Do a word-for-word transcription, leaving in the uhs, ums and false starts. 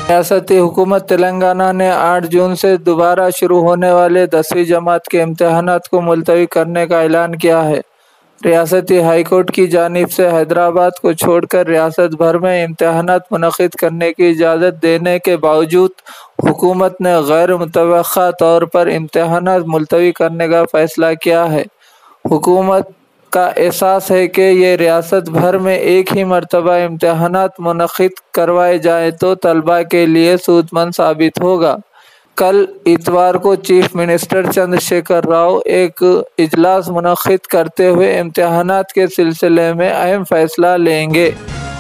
रियासती हुकूमत तेलंगाना ने आठ जून से दोबारा शुरू होने वाले दसवीं जमात के इम्तहानात को मुलतवी करने का ऐलान किया है। रियासती हाईकोर्ट की जानिब से हैदराबाद को छोड़कर रियासत भर में इम्तहानात मुनक़िद करने की इजाज़त देने के बावजूद हुकूमत ने गैर मुतवक्का तौर पर इम्तहानात मुलतवी करने का फ़ैसला किया है। हुकूमत का एहसास है कि ये रियासत भर में एक ही मरतबा इम्तहानात मुनक़िद करवाए जाएँ तो तलबा के लिए सूदमंद साबित होगा। कल इतवार को चीफ मिनिस्टर चंद्रशेखर राव एक इजलास मुनक़िद करते हुए इम्तहानात के सिलसिले में अहम फ़ैसला लेंगे।